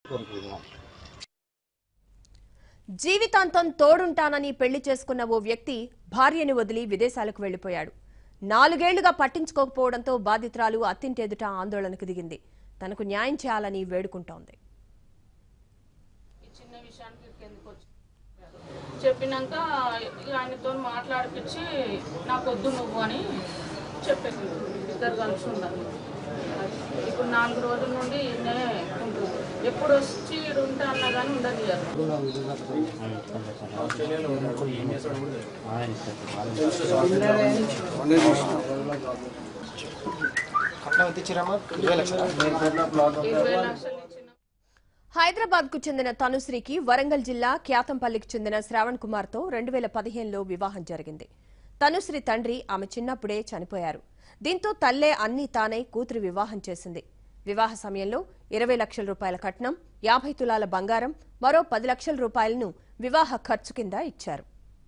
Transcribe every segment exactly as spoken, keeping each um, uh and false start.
జీవితాంతం తోడుంటానని పెళ్లి చేసుకున్న ఓ వ్యక్తి భార్యని వదిలి విదేశాలకు వెళ్లిపోయాడు. నాలుగేళ్లుగా పట్టించుకోకపోవడంతో బాధితురాలు అత్తింటెదుట ఆందోళనకు దిగింది. తనకు న్యాయం చేయాలని వేడుకుంటోంది. చెప్పినాక ఆయనతో మాట్లాడిపించి నాకు వద్దు నువ్వు అని చెప్పేసి ఇద్దరు కలిసి ఉండాలి. ఇప్పుడు నాలుగు రోజుల నుండి ఎప్పుడు వచ్చి ఉంటా అన్నా కానీ ఉండదు. హైదరాబాద్ కు చెందిన తనుశ్రీకి వరంగల్ జిల్లా క్యాతంపల్లికి చెందిన శ్రావణ్ కుమార్ తో రెండు వేల పదిహేనులో వివాహం జరిగింది. తనుశ్రీ తండ్రి ఆమె చిన్నప్పుడే చనిపోయారు. దీంతో తల్లే అన్ని తానై కూతురు వివాహం చేసింది. వివాహ సమయంలో ఇరవై లక్షల రూపాయల కట్నం, యాభై తులాల బంగారం, మరో పది లక్షల రూపాయలను వివాహ ఖర్చు కింద ఇచ్చారు.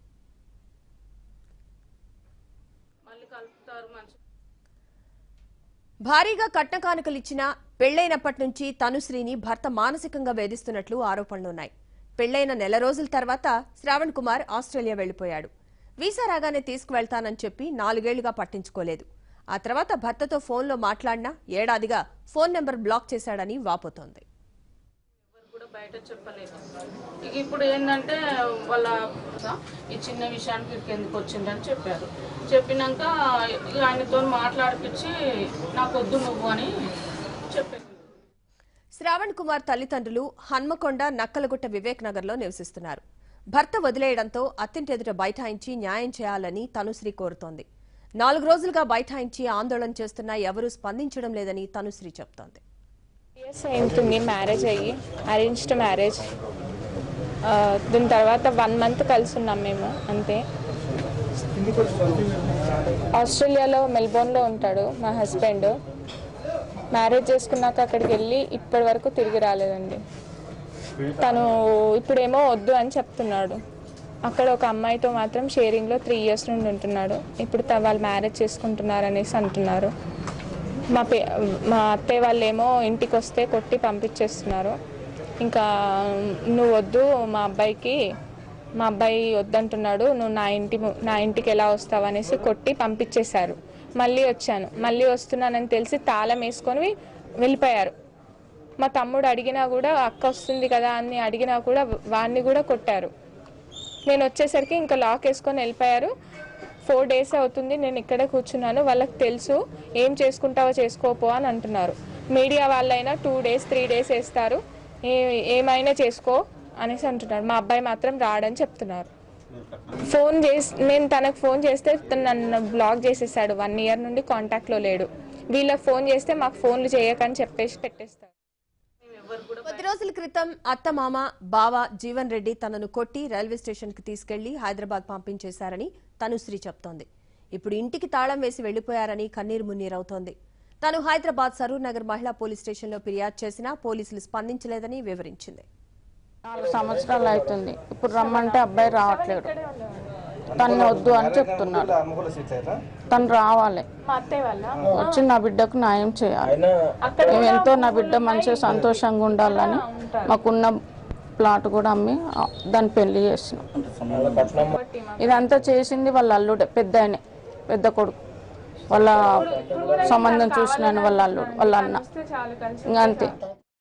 భారీగా కట్న కానుకలిచ్చినా పెళ్లైనప్పటి నుంచి తనుశ్రీని భర్త మానసికంగా వేధిస్తున్నట్లు ఆరోపణలున్నాయి. పెళ్లైన నెల రోజుల తర్వాత శ్రావణ్ కుమార్ ఆస్ట్రేలియా వెళ్లిపోయాడు. వీసా రాగానే తీసుకువెళ్తానని చెప్పి నాలుగేళ్లుగా పట్టించుకోలేదు. ఆ తర్వాత భర్తతో ఫోన్లో మాట్లాడినా ఏడాదిగా ఫోన్ నెంబర్ బ్లాక్ చేశాడని వాపోతోంది. బయట చెప్పలేదు. ఇప్పుడు ఏంటంటే వాళ్ళ ఈ చిన్న విషయానికి ఇక్కడికి ఎందుకు వచ్చిందని చెప్పారు. చెప్పినాక ఆయనతో మాట్లాడిపించి నాకు వద్దు నువ్వు అని చెప్పారు. శ్రావణ్ కుమార్ తల్లిదండ్రులు హన్మకొండ నక్కలగుట్ట వివేక్ నగర్ లో నివసిస్తున్నారు. భర్త వదిలేయడంతో అత్తింటెదుట బైఠాయించి న్యాయం చేయాలని తనుశ్రీ కోరుతోంది. నాలుగు రోజులుగా బైఠాయించి ఆందోళన చేస్తున్నా ఎవరూ స్పందించడం లేదని తనుశ్రీ చెప్తోంది. అయింది మ్యారేజ్ అయ్యి, అరేంజ్డ్ మ్యారేజ్. దీని తర్వాత వన్ మంత్ కలిసి ఉన్నాం మేము, అంతే. ఆస్ట్రేలియాలో మెల్బోర్న్లో ఉంటాడు మా హస్బెండ్. మ్యారేజ్ చేసుకున్నాక అక్కడికి వెళ్ళి ఇప్పటి వరకు తిరిగి రాలేదండి. తను ఇప్పుడేమో వద్దు అని చెప్తున్నాడు. అక్కడ ఒక అమ్మాయితో మాత్రం షేరింగ్లో త్రీ ఇయర్స్ నుండి ఉంటున్నాడు. ఇప్పుడు వాళ్ళు మ్యారేజ్ చేసుకుంటున్నారు అనేసి అంటున్నారు. మా పే మా అత్తయ్య వాళ్ళు ఏమో ఇంటికి వస్తే కొట్టి పంపించేస్తున్నారు. ఇంకా నువ్వు వద్దు మా అబ్బాయికి, మా అబ్బాయి వద్దంటున్నాడు, నువ్వు నా ఇంటి నా ఇంటికి ఎలా వస్తావు అనేసి కొట్టి పంపించేశారు. మళ్ళీ వచ్చాను, మళ్ళీ వస్తున్నానని తెలిసి తాళం వేసుకొని వెళ్ళిపోయారు. మా తమ్ముడు అడిగినా కూడా అక్క వస్తుంది కదా అని అడిగినా కూడా వాడిని కూడా కొట్టారు. నేను వచ్చేసరికి ఇంకా లాక్ వేసుకొని వెళ్ళిపోయారు. ఫోర్ డేస్ అవుతుంది నేను ఇక్కడే కూర్చున్నాను. వాళ్ళకి తెలుసు ఏం చేసుకుంటావో చేసుకోపో అని అంటున్నారు. మీడియా వాళ్ళైనా టూ డేస్ త్రీ డేస్ వేస్తారు, ఏ ఏమైనా చేసుకో అనేసి అంటున్నారు. మా అబ్బాయి మాత్రం రాడని చెప్తున్నారు. ఫోన్ చేసి నేను తనకు ఫోన్ చేస్తే నన్ను బ్లాక్ చేసేసాడు. వన్ ఇయర్ నుండి కాంటాక్ట్లో లేడు. వీళ్ళకి ఫోన్ చేస్తే మాకు ఫోన్లు చేయకని చెప్పేసి పెట్టేస్తారు. కొద్ది రోజుల క్రితం అత్త మామ బావ జీవన్ రెడ్డి తనను కొట్టి రైల్వే స్టేషన్ కు తీసుకెళ్లి హైదరాబాద్ పంపించేశారని తనుశ్రీ చెప్తోంది. ఇప్పుడు ఇంటికి తాళం వేసి వెళ్లిపోయారని కన్నీరు మున్నీరవుతోంది. తాను హైదరాబాద్ సరూర్ నగర్ మహిళా పోలీస్ స్టేషన్ లో ఫిర్యాదు చేసినా పోలీసులు స్పందించలేదని వివరించింది. నాలుగు సంవత్సరాలు అవుతుంది. ఇప్పుడు రమ్మంటే అబ్బాయి రావట్లేడు. తను వద్దు అని చెప్తున్నాడు. తను రావాలి, వచ్చి నా బిడ్డకు న్యాయం చేయాలి. మేము ఎంతో నా బిడ్డ మంచిగా సంతోషంగా ఉండాలని మాకున్న ప్లాట్ కూడా అమ్మి దాన్ని పెళ్లి చేసినాం. ఇదంతా చేసింది వాళ్ళ అల్లుడే, పెద్ద ఆయనే, పెద్ద కొడుకు. వాళ్ళ సంబంధం చూసినాను వాళ్ళ అల్లుడు, వాళ్ళ అన్న, ఇంకా అంతే.